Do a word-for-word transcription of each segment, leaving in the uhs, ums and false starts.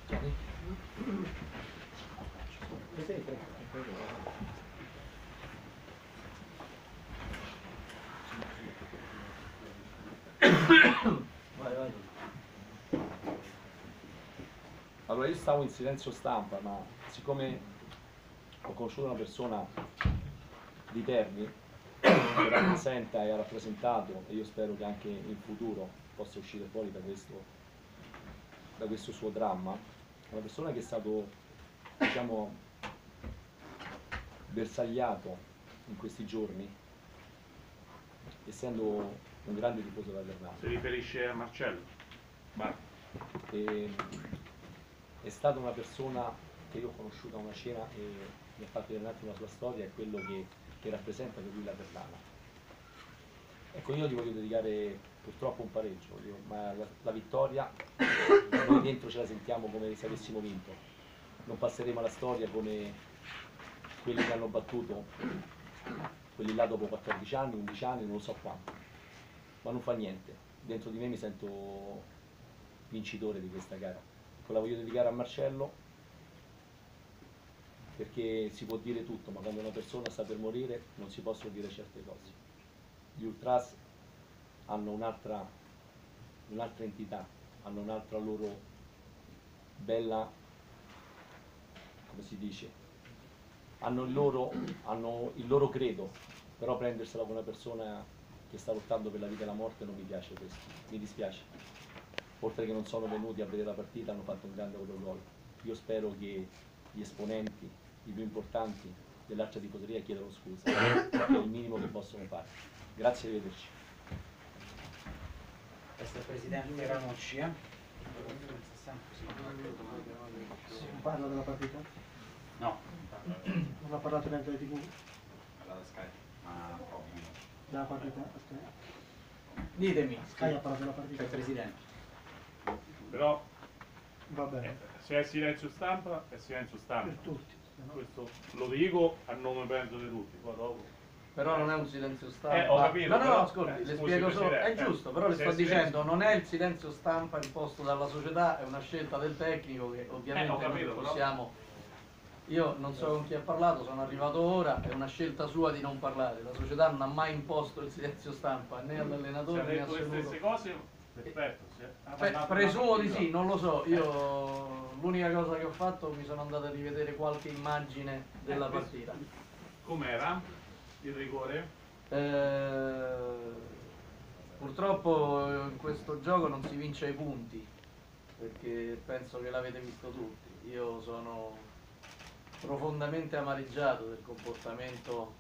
Vai, vai. Allora, io stavo in silenzio stampa, ma siccome ho conosciuto una persona di Terni che rappresenta e ha rappresentato, e io spero che anche in futuro possa uscire fuori da questo, da questo suo dramma, una persona che è stato, diciamo, bersagliato in questi giorni, essendo un grande tifoso della Ternana. Si riferisce a Marcello? Vai. E, è stata una persona che io ho conosciuto a una cena e mi ha fatto vedere un attimo la sua storia e quello che, che rappresenta per lui la Ternana. Ecco, io gli voglio dedicare purtroppo un pareggio, io, ma la, la vittoria noi dentro ce la sentiamo come se avessimo vinto. Non passeremo alla storia come quelli che hanno battuto, quelli là dopo quattordici anni, undici anni, non lo so quanto, ma non fa niente. Dentro di me mi sento vincitore di questa gara. Ecco, la voglio dedicare a Marcello, perché si può dire tutto, ma quando una persona sta per morire non si possono dire certe cose. Gli Ultras hanno un'altra un'altra entità, hanno un'altra loro bella, come si dice, hanno il loro, hanno il loro credo, però prendersela con una persona che sta lottando per la vita e la morte non mi piace questo, mi dispiace. Oltre che non sono venuti a vedere la partita, hanno fatto un grande autogol. Io spero che gli esponenti, i più importanti dell'altra tifoseria chiedano scusa, che è il minimo che possono fare. Grazie, arrivederci. Questo è il presidente Ranucci, eh? Si parla della partita? No. Non ha parlato neanche delle tivù? Alla Sky, ma proprio. Della partita? Sky. Ditemi. Sky ha parlato della partita? C'è il presidente. Però Va bene. eh, se è silenzio stampa, è silenzio stampa. Per tutti. Questo lo dico a nome penso di tutti, poi dopo. Però non è un silenzio stampa. Eh, ho capito, no, no, però- no, ascolti, eh, le scusi, spiego solo. È Presidente, giusto, però le se sto è dicendo, silenzio- non è il silenzio stampa imposto dalla società, è una scelta del tecnico che ovviamente Eh, ho capito, non però- possiamo. Io non so con chi ha parlato, sono arrivato ora, è una scelta sua di non parlare. La società non ha mai imposto il silenzio stampa né Se all'allenatore ha né a detto le stesse assoluto. cose, perfetto. Se ha Beh, parlato presumo una di partita- sì, non lo so. Io l'unica cosa che ho fatto mi sono andato a rivedere qualche immagine della Eh, partita. Com'era il rigore? Eh, purtroppo in questo gioco non si vince ai punti, perché penso che l'avete visto tutti. Io sono profondamente amareggiato del comportamento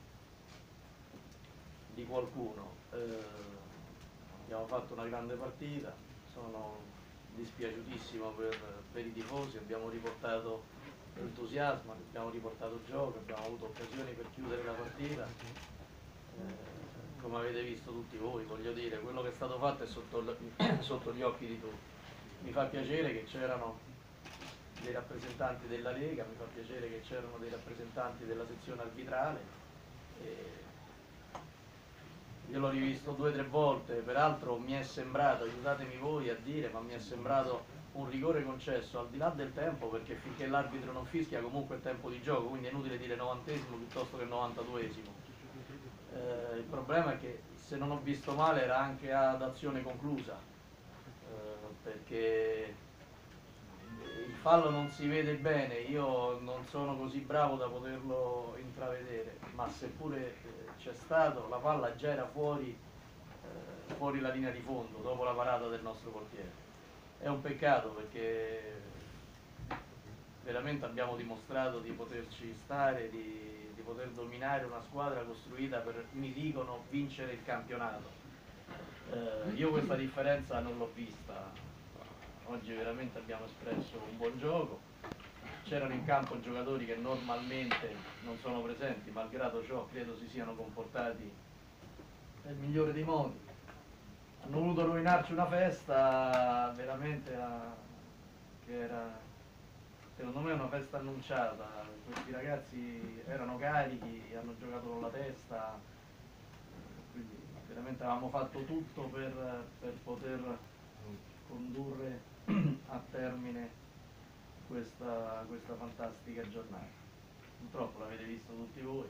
di qualcuno. Eh, abbiamo fatto una grande partita, sono dispiaciutissimo per, per i tifosi, abbiamo riportato entusiasmo, abbiamo riportato gioco, abbiamo avuto occasioni per chiudere la partita. Eh, come avete visto tutti voi, voglio dire, quello che è stato fatto è sotto, sotto gli occhi di tutti. Mi fa piacere che c'erano dei rappresentanti della Lega, mi fa piacere che c'erano dei rappresentanti della sezione arbitrale. E io l'ho rivisto due o tre volte, peraltro mi è sembrato, aiutatemi voi a dire, ma mi è sembrato un rigore concesso al di là del tempo, perché finché l'arbitro non fischia comunque è tempo di gioco, quindi è inutile dire novantesimo piuttosto che novantaduesimo. Eh, il problema è che, se non ho visto male, era anche ad azione conclusa, eh, perché il fallo non si vede bene, io non sono così bravo da poterlo intravedere, ma seppure eh, c'è stato, la palla già era fuori, eh, fuori la linea di fondo dopo la parata del nostro portiere. È un peccato, perché veramente abbiamo dimostrato di poterci stare, di, di poter dominare una squadra costruita per, mi dicono, vincere il campionato. Eh, io questa differenza non l'ho vista. Oggi veramente abbiamo espresso un buon gioco. C'erano in campo giocatori che normalmente non sono presenti, malgrado ciò credo si siano comportati nel migliore dei modi. Hanno voluto rovinarci una festa veramente a, che era, secondo me, una festa annunciata. Questi ragazzi erano carichi, hanno giocato con la testa, quindi veramente avevamo fatto tutto per, per poter condurre a termine questa, questa fantastica giornata. Purtroppo l'avete visto tutti voi.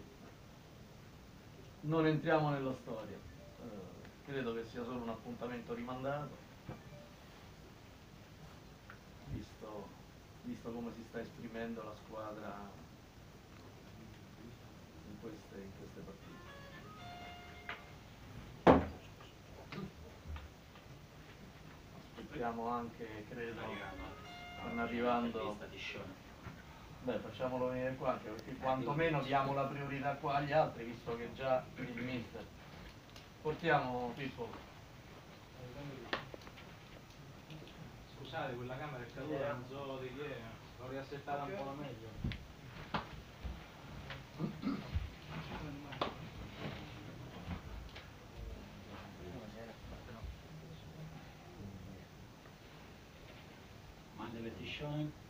Non entriamo nella storia, eh, credo che sia solo un appuntamento rimandato, visto, visto come si sta esprimendo la squadra in queste, in queste partite. Aspettiamo anche, credo, stanno arrivando. Beh, facciamolo venire qua anche perché quantomeno diamo la priorità qua agli altri, visto che già il mister. Portiamo Pippo. Scusate, quella camera è caduta, non so di chi è, l'ho riassettata un po' meglio. Manda petizione.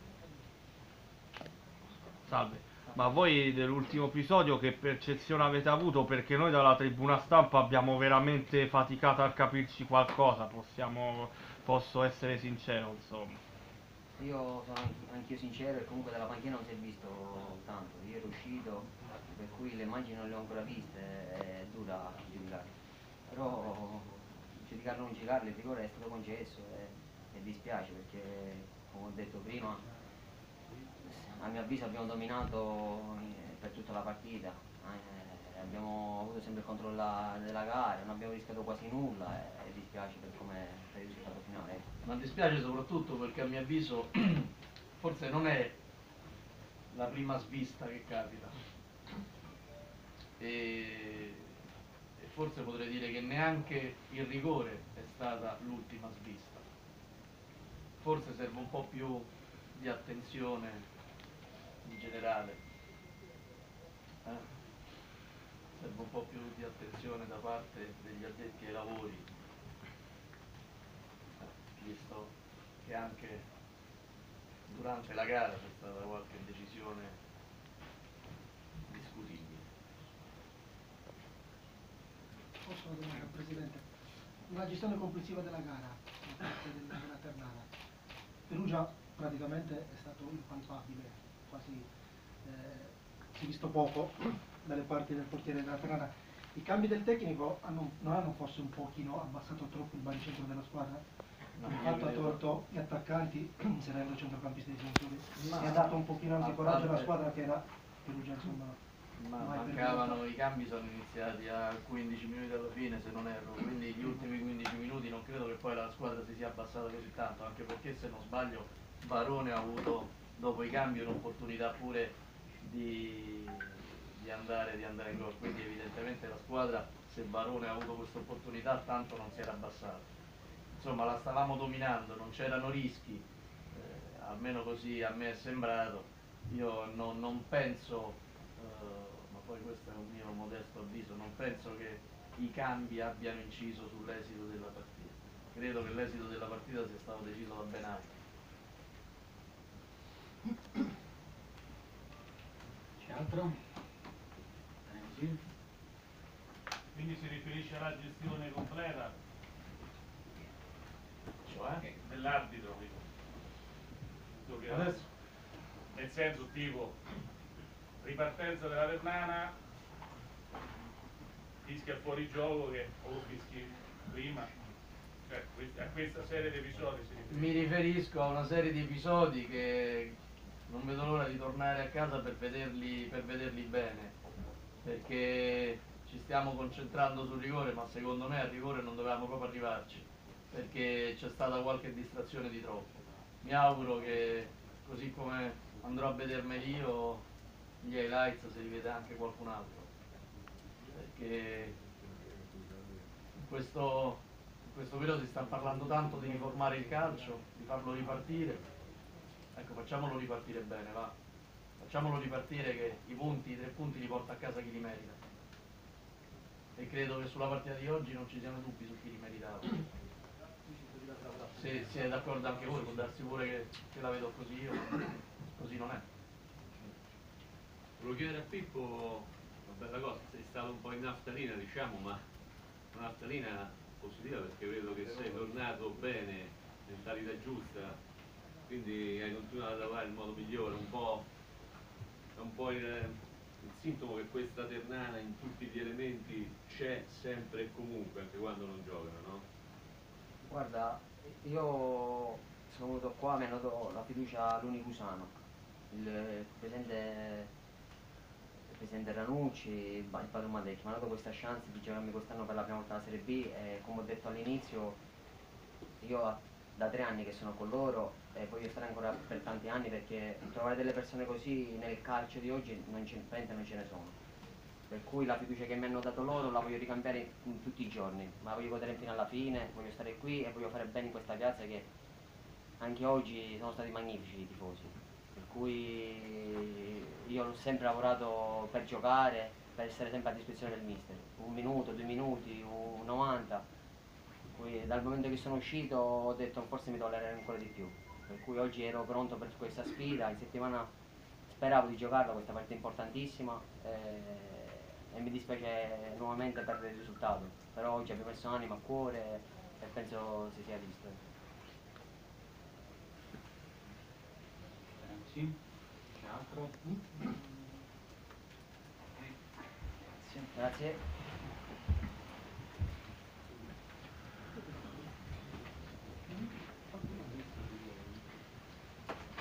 Salve, ma voi dell'ultimo episodio che percezione avete avuto? Perché noi dalla tribuna stampa abbiamo veramente faticato a capirci qualcosa, possiamo, posso essere sincero, insomma. Io sono anch'io sincero e comunque dalla panchina non si è visto tanto, io ero uscito, per cui le immagini non le ho ancora viste, è dura giudicare. Però giudicarlo o non giudicarlo, il rigore è stato concesso e, e dispiace perché, come ho detto prima, a mio avviso abbiamo dominato per tutta la partita, eh, abbiamo avuto sempre il controllo della gara, non abbiamo rischiato quasi nulla e, e dispiace per come per il risultato finale. Ma dispiace soprattutto perché a mio avviso forse non è la prima svista che capita e, e forse potrei dire che neanche il rigore è stata l'ultima svista. Forse serve un po' più di attenzione in generale, eh? Serve un po' più di attenzione da parte degli addetti ai lavori, eh, visto che anche durante la gara c'è stata qualche decisione discutibile. Posso una domanda, Presidente? Una gestione complessiva della gara da parte del- della Ternana. Perugia praticamente è stato impalpabile, quasi eh, si è visto poco dalle parti del portiere della Ternana. I cambi del tecnico hanno, non hanno forse un pochino abbassato troppo il baricentro della squadra? No, Il io fatto ha credo- tolto gli attaccanti, inserendo centrocampisti difensori, Ma- e ha dato un pochino anche a coraggio alla parte- squadra che era Perugia, insomma. Ma mai mancavano, perduta. i cambi sono iniziati a quindici minuti alla fine se non erro, quindi gli ultimi quindici minuti non credo che poi la squadra si sia abbassata così tanto, anche perché se non sbaglio Barone ha avuto dopo i cambi un'opportunità pure di, di, andare, di andare in gol, quindi evidentemente la squadra, se Barone ha avuto questa opportunità, tanto non si era abbassata. Insomma la stavamo dominando, non c'erano rischi, eh, almeno così a me è sembrato. Io non, non penso, eh, ma poi questo è un mio modesto avviso, non penso che i cambi abbiano inciso sull'esito della partita. Credo che l'esito della partita sia stato deciso da ben altro. C'è altro? Bene così. Quindi si riferisce alla gestione completa Cioè? dell'arbitro. quindi. Detto che Adesso? Nel senso tipo ripartenza della Ternana, fischia fuori gioco che o lo fischi prima, cioè a questa serie di episodi si riferisce. Mi riferisco a una serie di episodi che non vedo l'ora di tornare a casa per vederli, per vederli bene, perché ci stiamo concentrando sul rigore, ma secondo me al rigore non dovevamo proprio arrivarci, perché c'è stata qualche distrazione di troppo. Mi auguro che, così come andrò a vedermeli io, gli highlights se li vede anche qualcun altro, perché in questo, in questo periodo si sta parlando tanto di riformare il calcio, di farlo ripartire. Ecco, facciamolo ripartire bene, va. Facciamolo ripartire che i punti, i tre punti li porta a casa chi li merita. E credo che sulla partita di oggi non ci siano dubbi su chi li meritava. Se siete d'accordo anche voi, può darsi pure che, che la vedo così io, così non è. Volevo chiedere a Pippo una bella cosa, sei stato un po' in naftalina diciamo, ma una naftalina positiva perché vedo che sei tornato bene, mentalità giusta, quindi hai continuato a lavorare in modo migliore, un po', è un po' il, il sintomo che questa Ternana in tutti gli elementi c'è sempre e comunque, anche quando non giocano, no? Guarda, io sono venuto qua, mi hanno dato la fiducia l'Unicusano, il presidente, il presidente Ranucci, il pa- il padron Madecchi, mi hanno dato questa chance di giocarmi quest'anno per la prima volta la Serie B e come ho detto all'inizio, io da tre anni che sono con loro e voglio stare ancora per tanti anni perché trovare delle persone così nel calcio di oggi non ce, veramente non ce ne sono. Per cui la fiducia che mi hanno dato loro la voglio ricambiare in tutti i giorni, ma voglio godere fino alla fine, voglio stare qui e voglio fare bene in questa piazza che anche oggi sono stati magnifici i tifosi. Per cui io ho sempre lavorato per giocare, per essere sempre a disposizione del mister. Un minuto, due minuti, un novanta. Poi, dal momento che sono uscito ho detto forse mi tollererei ancora di più. Per cui oggi ero pronto per questa sfida, in settimana speravo di giocarla questa partita importantissima. eh, e mi dispiace nuovamente perdere il risultato, però oggi abbiamo messo anima a cuore e penso si sia visto. Sì. C'è altro? Grazie.